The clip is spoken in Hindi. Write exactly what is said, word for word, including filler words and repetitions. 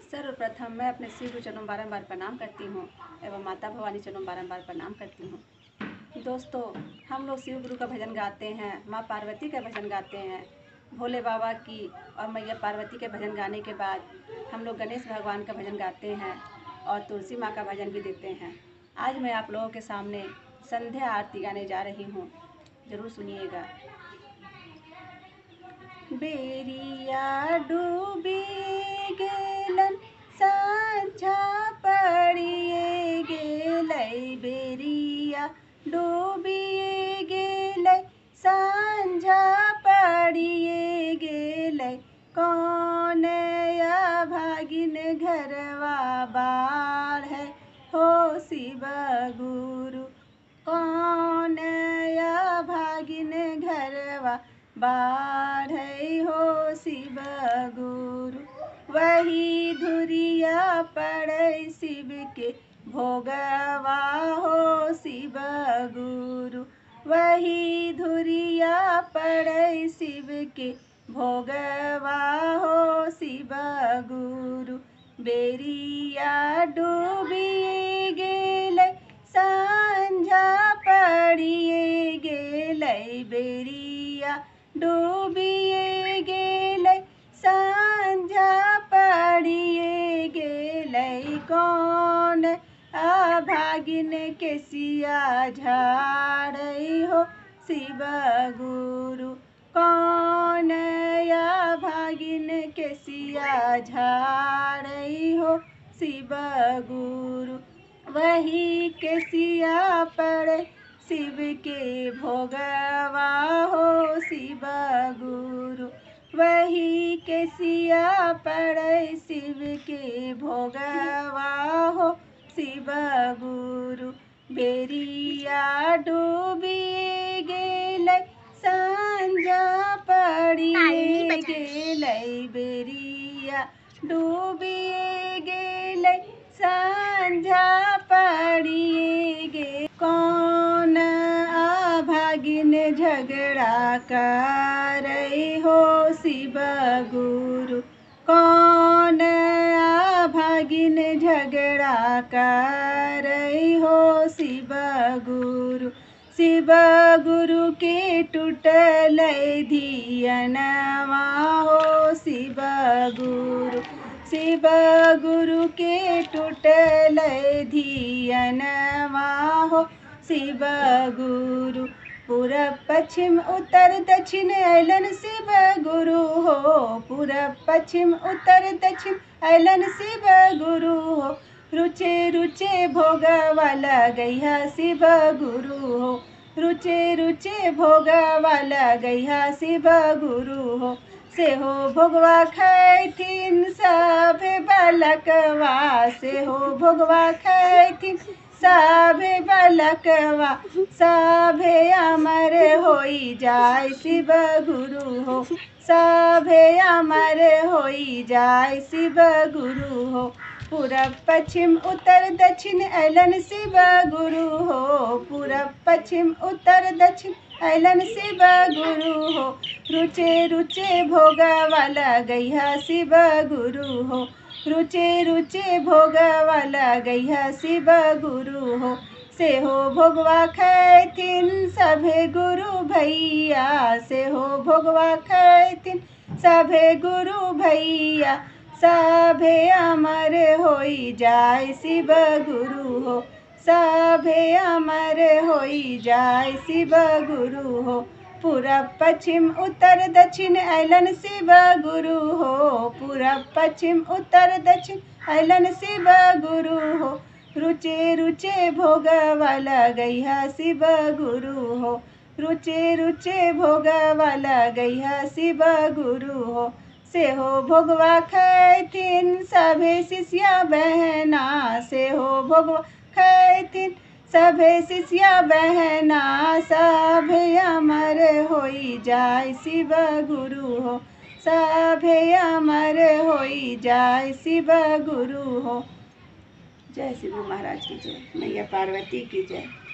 सर्वप्रथम मैं अपने शिव गुरु चरणों बारंबार प्रणाम करती हूँ एवं माता भवानी चरणों बारंबार प्रणाम करती हूँ। दोस्तों, हम लोग शिव गुरु का भजन गाते हैं, माँ पार्वती का भजन गाते हैं, भोले बाबा की और मैया पार्वती के भजन गाने के बाद हम लोग गणेश भगवान का भजन गाते हैं और तुलसी माँ का भजन भी देते हैं। आज मैं आप लोगों के सामने संध्या आरती गाने जा रही हूँ, ज़रूर सुनिएगा। बेरिया डूबी गेलन सांझा पड़िए गेलै, बेरिया डूबी गेलै सांझा पड़िए गेलै, कौन या भागिन घरवा बाढ़ है हो शिव गुरु, कौन या भागिन घरवा बाढ़ है हो शिव गुरु। वही धुरिया पड़ै शिव के भोगवा हो शिव गुरु, वही धुरिया पड़ै शिव के भोगवा हो शिव गुरु। बेरिया डूबी गेलै सांझा पड़िए गेलै, बेरिया डूबिए गेलै सांझा पड़िए गेलै, कौन अभागिन के सिया झाड़ै हो शिव गुरु, कौन अभागिन के सिया झाड़ै हो शिव गुरु। वही के सिया पड़ै शिव के भोगवा हो शिव गुरु, वही के सिया पड़ै शिव के भोगवा हो शिव गुरु। बेरिया डूबी गेलै सांझा पड़िए गेलै, बेरिया डूबी गेलै सांझा पड़िए गे, कौन अभागिन झगड़ा करै हो शिव गुरु, कौन अभागिन झगड़ा करै हो शिव गुरु। शिव गुरु के टूटलै धियनवा हो शिव गुरु, शिव गुरु के टूटलै धियनवा हो शिव गुरु। पूरब पश्चिम उत्तर दक्षिण अइलन शिव गुरु हो, पूरब पश्चिम उत्तर दक्षिण अइलन शिव गुरु हो, रुचे रुचे भोगवा लगैहा शिव गुरु हो, रुचे रुचे भोगवा लगैहा शिव गुरु हो। से हो भोगवा खैथिन सभे बालकवा, से हो भोगवा खैथिन सभे बालकवा, सभे अमर होई जाय शिव गुरु हो, सभे अमर होई जाय शिव गुरु हो। पूरब पश्चिम उत्तर दक्षिण अइलन शिव गुरु हो, पूरब पश्चिम उत्तर दक्षिण अइलन शिव गुरु हो, रुचे रुचे भोगवा लगैहा शिव गुरु हो, रुचे रुचे भोगवा लगैहा शिव गुरु हो। से हो भोगवा खैथिन सभे गुरु भैया, से हो भोगवा खैथिन सभे गुरु भैया, सभे अमर होई जाय शिव गुरु हो, सभे अमर होई जाय शिव गुरु हो। पूरब पश्चिम उत्तर दक्षिण अइलन शिव गुरु हो, पूरब पश्चिम उत्तर दक्षिण अइलन शिव गुरु हो, रुचे रुचे भोगवा लगैहा शिव गुरु हो, रुचे रुचे भोगवा लगैहा शिव गुरु हो। से हो भोगवा खैथिन सभे शिष्या बहना, से हो भोगवा खैथिन सभे शिष्या बहना, सभे अमर होई जाय शिव गुरु हो, सभे अमर होई जाय शिव गुरु हो। जय शिव गुरु महाराज की जय, मैया पार्वती की जय।